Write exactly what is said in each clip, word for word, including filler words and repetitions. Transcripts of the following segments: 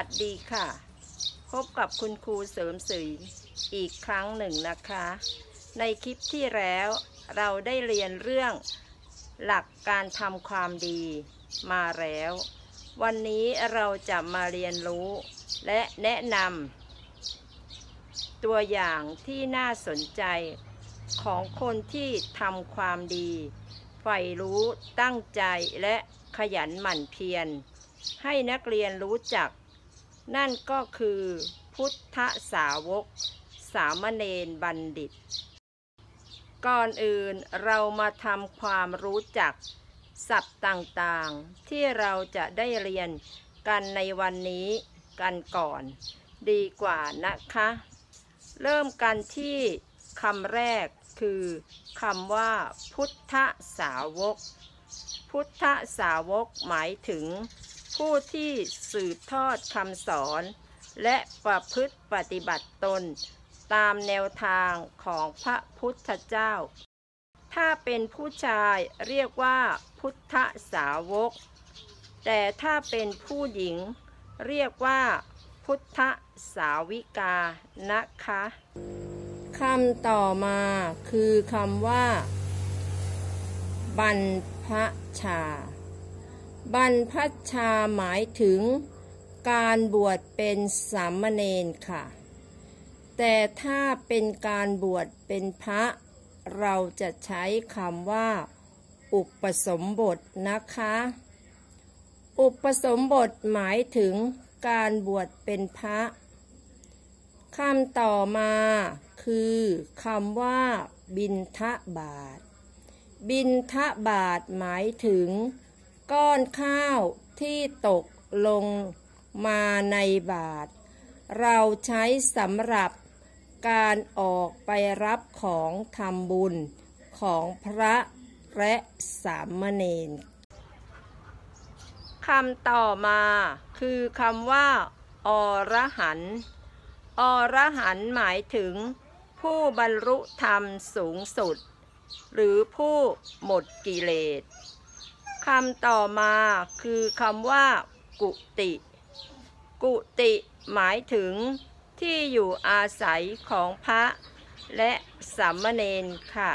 สดีค่ะพบกับคุณครูเสริมศรีอีกครั้งหนึ่งนะคะในคลิปที่แล้วเราได้เรียนเรื่องหลักการทำความดีมาแล้ววันนี้เราจะมาเรียนรู้และแนะนำตัวอย่างที่น่าสนใจของคนที่ทำความดีใฝ่รู้ตั้งใจและขยันหมั่นเพียรให้นักเรียนรู้จักนั่นก็คือพุทธสาวกสามเณรบัณฑิตก่อนอื่นเรามาทำความรู้จักศัพท์ต่างๆที่เราจะได้เรียนกันในวันนี้กันก่อนดีกว่านะคะเริ่มกันที่คำแรกคือคำว่าพุทธสาวกพุทธสาวกหมายถึงผู้ที่สืบทอดคำสอนและประพฤติปฏิบัติตนตามแนวทางของพระพุทธเจ้าถ้าเป็นผู้ชายเรียกว่าพุทธสาวกแต่ถ้าเป็นผู้หญิงเรียกว่าพุทธสาวิกานะคะคำต่อมาคือคำว่าบรรพชาบรรพชาหมายถึงการบวชเป็นสามเณรค่ะแต่ถ้าเป็นการบวชเป็นพระเราจะใช้คำว่าอุปสมบทนะคะอุปสมบทหมายถึงการบวชเป็นพระคำต่อมาคือคำว่าบิณฑบาตบิณฑบาตหมายถึงก้อนข้าวที่ตกลงมาในบาตรเราใช้สำหรับการออกไปรับของทำบุญของพระและสามเณรคำต่อมาคือคำว่าอรหันต์อรหันต์หมายถึงผู้บรรลุธรรมสูงสุดหรือผู้หมดกิเลสคำต่อมาคือคำว่ากุติกุติหมายถึงที่อยู่อาศัยของพระและสามเณรค่ะ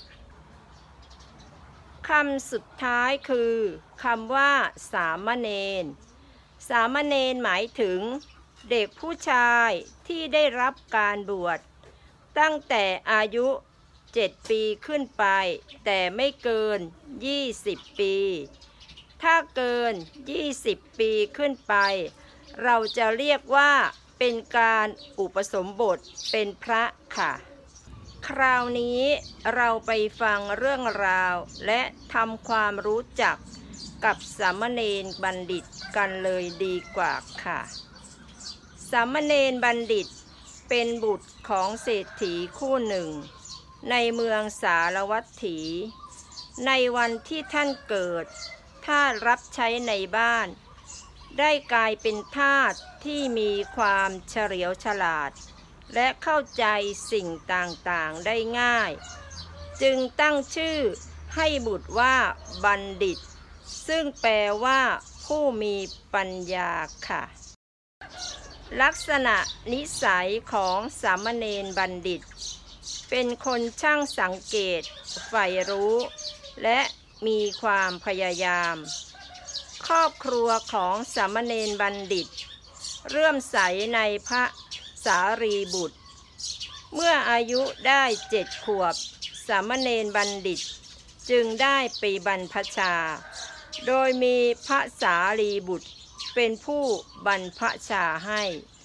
คำสุดท้ายคือคำว่าสามเณรสามเณรหมายถึงเด็กผู้ชายที่ได้รับการบวชตั้งแต่อายุเจ็ดปีขึ้นไปแต่ไม่เกินยี่สิบปีถ้าเกินยี่สิบปีขึ้นไปเราจะเรียกว่าเป็นการอุปสมบทเป็นพระค่ะคราวนี้เราไปฟังเรื่องราวและทำความรู้จักกับสามเณรบัณฑิตกันเลยดีกว่าค่ะสามเณรบัณฑิตเป็นบุตรของเศรษฐีคู่หนึ่งในเมืองสารวัตถีในวันที่ท่านเกิดทาสรับใช้ในบ้านได้กลายเป็นทาสที่มีความเฉลียวฉลาดและเข้าใจสิ่งต่างๆได้ง่ายจึงตั้งชื่อให้บุตรว่าบัณฑิตซึ่งแปลว่าผู้มีปัญญาค่ะลักษณะนิสัยของสามเณรบัณฑิตเป็นคนช่างสังเกตใฝ่รู้และมีความพยายามครอบครัวของสามเณรบัณฑิตเลื่อมใสในพระสารีบุตรเมื่ออายุได้เจ็ดขวบสามเณรบัณฑิตจึงได้ไปบรรพชาโดยมีพระสารีบุตรเป็นผู้บรรพชาให้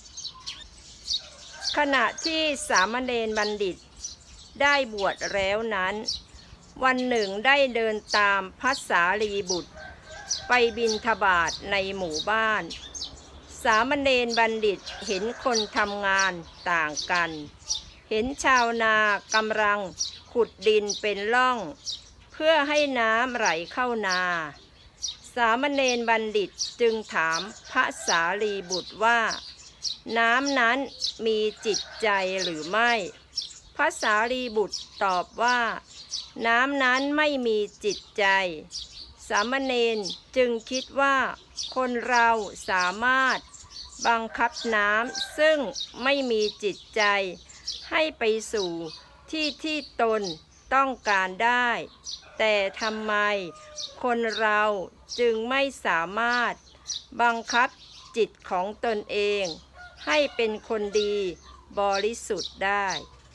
ขณะที่สามเณรบัณฑิตได้บวชแล้วนั้นวันหนึ่งได้เดินตามพระสารีบุตรไปบิณฑบาตในหมู่บ้านสามเณรบัณฑิตเห็นคนทำงานต่างกันเห็นชาวนากำลังขุดดินเป็นร่องเพื่อให้น้ำไหลเข้านาสามเณรบัณฑิตจึงถามพระสารีบุตรว่าน้ำนั้นมีจิตใจหรือไม่พระสารีบุตรตอบว่าน้ำนั้นไม่มีจิตใจสามเณรจึงคิดว่าคนเราสามารถบังคับน้ำซึ่งไม่มีจิตใจให้ไปสู่ที่ที่ตนต้องการได้แต่ทำไมคนเราจึงไม่สามารถบังคับจิตของตนเองให้เป็นคนดีบริสุทธิ์ได้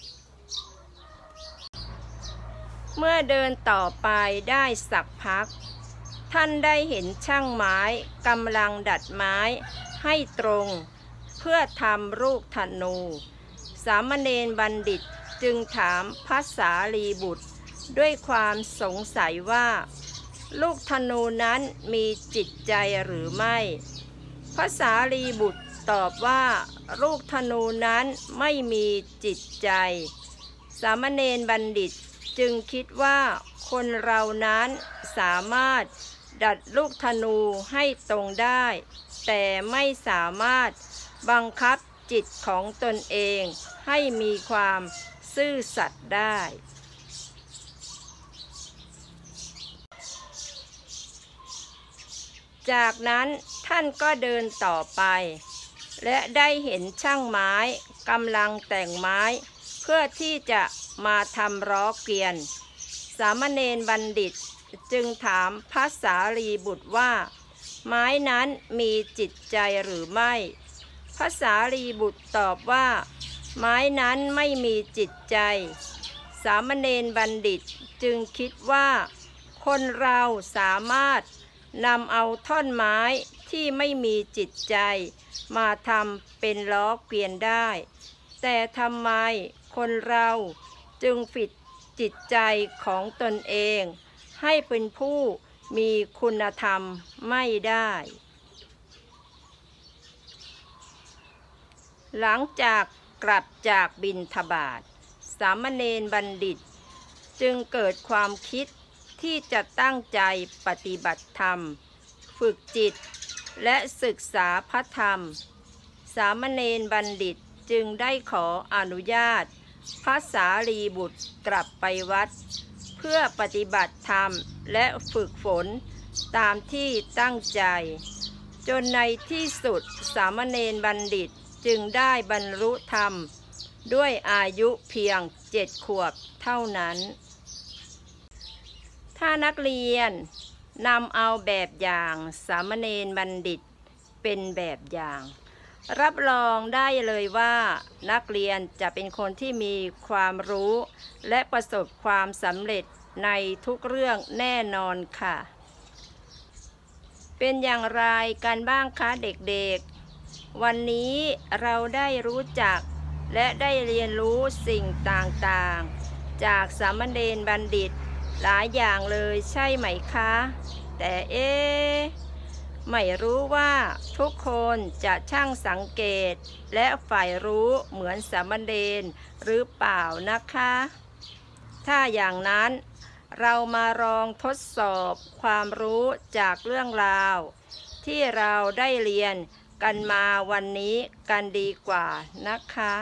เมื่อเดินต่อไปได้สักพักท่านได้เห็นช่างไม้กำลังดัดไม้ให้ตรงเพื่อทำลูกธนู สามเณรบัณฑิตจึงถามพระสารีบุตรด้วยความสงสัยว่าลูกธนูนั้นมีจิตใจหรือไม่พระสารีบุตรตอบว่าลูกธนูนั้นไม่มีจิตใจสามเณรบัณฑิตจึงคิดว่าคนเรานั้นสามารถดัดลูกธนูให้ตรงได้แต่ไม่สามารถบังคับจิตของตนเองให้มีความซื่อสัตย์ได้จากนั้นท่านก็เดินต่อไปและได้เห็นช่างไม้กำลังแต่งไม้เพื่อที่จะมาทำล้อเกวียนสามเณรบัณฑิตจึงถามพระสารีบุตรว่าไม้นั้นมีจิตใจหรือไม่พระสารีบุตรตอบว่าไม้นั้นไม่มีจิตใจสามเณรบัณฑิตจึงคิดว่าคนเราสามารถนำเอาท่อนไม้ที่ไม่มีจิตใจมาทำเป็นล้อเกวียนได้แต่ทำไมคนเราจึงฝึกจิตใจของตนเองให้เป็นผู้มีคุณธรรมไม่ได้หลังจากกลับจากบิณฑบาตสามเณรบัณฑิตจึงเกิดความคิดที่จะตั้งใจปฏิบัติธรรมฝึกจิตและศึกษาพระธรรมสามเณรบัณฑิตจึงได้ขออนุญาตพระสารีบุตรกลับไปวัดเพื่อปฏิบัติธรรมและฝึกฝนตามที่ตั้งใจจนในที่สุดสามเณรบัณฑิตจึงได้บรรลุธรรมด้วยอายุเพียงเจ็ดขวบเท่านั้นถ้านักเรียนนำเอาแบบอย่างสามเณรบัณฑิตเป็นแบบอย่างรับรองได้เลยว่านักเรียนจะเป็นคนที่มีความรู้และประสบความสำเร็จในทุกเรื่องแน่นอนค่ะเป็นอย่างไรกันบ้างคะเด็กๆวันนี้เราได้รู้จักและได้เรียนรู้สิ่งต่างๆจากสามเณรบัณฑิตหลายอย่างเลยใช่ไหมคะแต่เอ๊ะไม่รู้ว่าทุกคนจะช่างสังเกตและใฝ่รู้เหมือนสามเณรหรือเปล่านะคะถ้าอย่างนั้นเรามาลองทดสอบความรู้จากเรื่องราวที่เราได้เรียนกันมาวันนี้กันดีกว่านะคะ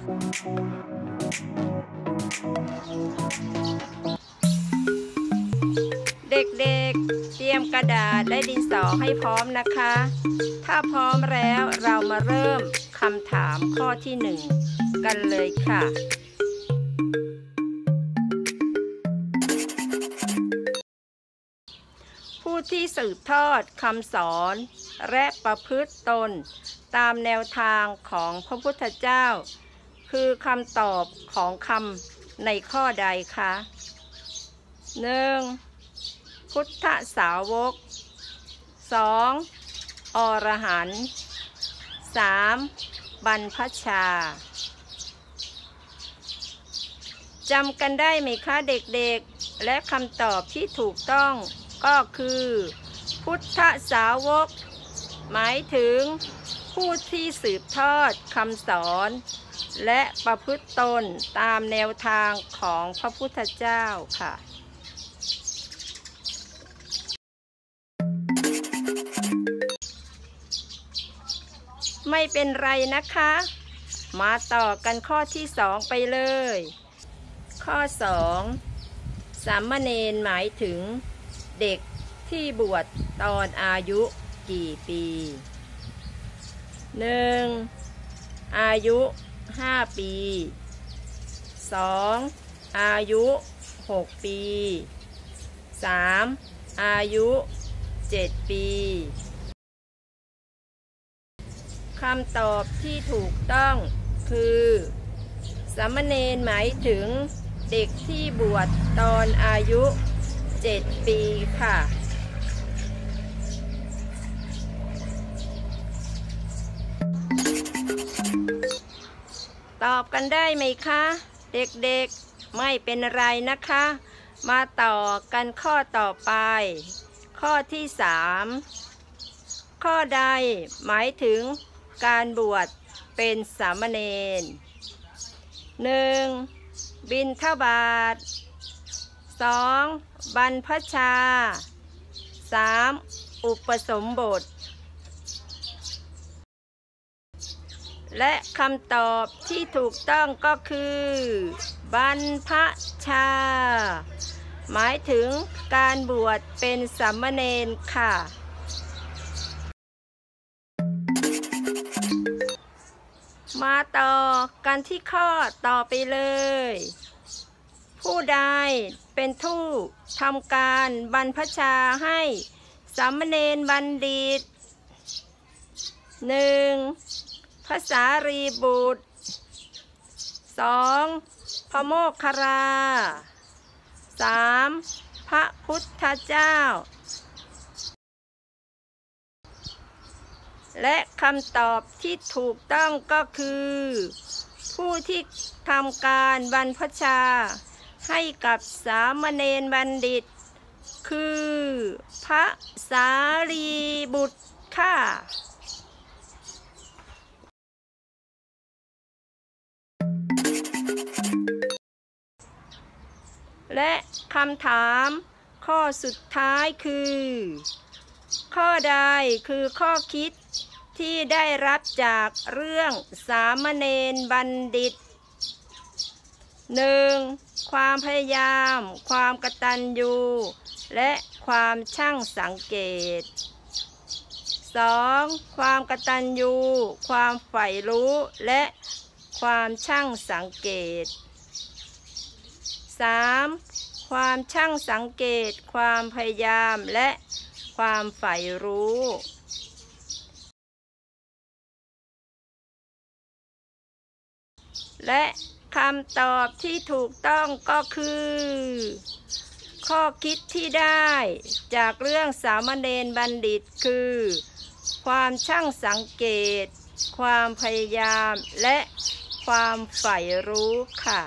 เด็กๆเตรียมกระดาษและดินสอให้พร้อมนะคะถ้าพร้อมแล้วเรามาเริ่มคำถามข้อที่หนึ่งกันเลยค่ะผู้ที่สืบทอดคำสอนและประพฤติตนตามแนวทางของพระพุทธเจ้าคือคำตอบของคำในข้อใดคะหนึ่งพุทธสาวกสองอรหันต์สามบรรพชาจำกันได้ไหมคะเด็กๆและคำตอบที่ถูกต้องก็คือพุทธสาวกหมายถึงผู้ที่สืบทอดคำสอนและประพฤติตนตามแนวทางของพระพุทธเจ้าค่ะไม่เป็นไรนะคะมาต่อกันข้อที่สองไปเลยข้อสองสามเณรหมายถึงเด็กที่บวชตอนอายุกี่ปีหนึ่งอายุห้าปีสองอายุหกปีสามอายุเจ็ดปีคำตอบที่ถูกต้องคือสามเณรหมายถึงเด็กที่บวชตอนอายุเจ็ดปีค่ะตอบกันได้ไหมคะเด็กๆไม่เป็นไรนะคะมาต่อกันข้อต่อไปข้อที่สามข้อใดหมายถึงการบวชเป็นสามเณรหนึ่งบิณฑบาตสองบรรพชาสามอุปสมบทและคำตอบที่ถูกต้องก็คือบรรพชาหมายถึงการบวชเป็นสามเณรค่ะมาต่อกันที่ข้อต่อไปเลยผู้ใดเป็นผู้ทำการบรรพชาให้สามเณรบัณฑิตหนึ่งพระสารีบุตรสองพระโมคคัลลาสามพระพุทธเจ้าและคำตอบที่ถูกต้องก็คือผู้ที่ทำการบรรพชาให้กับสามเณรบัณฑิตคือพระสารีบุตรค่ะและคำถามข้อสุดท้ายคือข้อใดคือข้อคิดที่ได้รับจากเรื่องสามเณรบัณฑิตหนึ่งความพยายามความกตัญญูและความช่างสังเกตสองความกตัญญูความใฝ่รู้และความช่างสังเกตสามความช่างสังเกตความพยายามและความใฝ่รู้และคำตอบที่ถูกต้องก็คือข้อคิดที่ได้จากเรื่องสามเณรบัณฑิตคือความช่างสังเกตความพยายามและความใฝ่รู้ค่ะ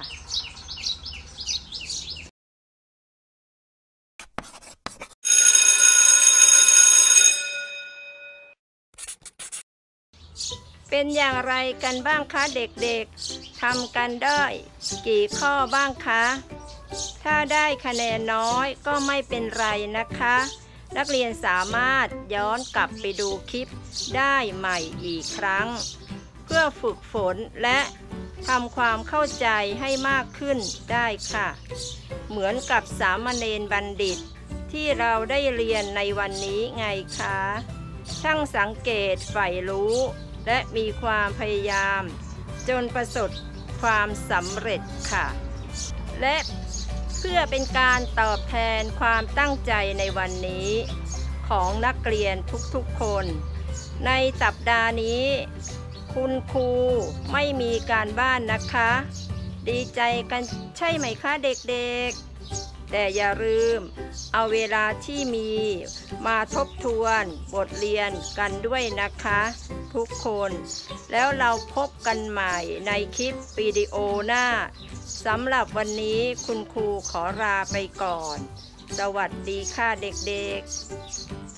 เป็นอย่างไรกันบ้างคะเด็กๆทำกันได้กี่ข้อบ้างคะถ้าได้คะแนนน้อยก็ไม่เป็นไรนะคะนักเรียนสามารถย้อนกลับไปดูคลิปได้ใหม่อีกครั้งเพื่อฝึกฝนและทำความเข้าใจให้มากขึ้นได้ค่ะเหมือนกับสามเณรบัณฑิตที่เราได้เรียนในวันนี้ไงคะช่างสังเกตใฝ่รู้และมีความพยายามจนประสบความสำเร็จค่ะและเพื่อเป็นการตอบแทนความตั้งใจในวันนี้ของนักเรียนทุกๆคนในสัปดาห์นี้คุณครูไม่มีการบ้านนะคะดีใจกันใช่ไหมคะเด็กๆแต่อย่าลืมเอาเวลาที่มีมาทบทวนบทเรียนกันด้วยนะคะทุกคนแล้วเราพบกันใหม่ในคลิปวิดีโอหน้าสำหรับวันนี้คุณครูขอลาไปก่อนสวัสดีค่ะเด็กๆ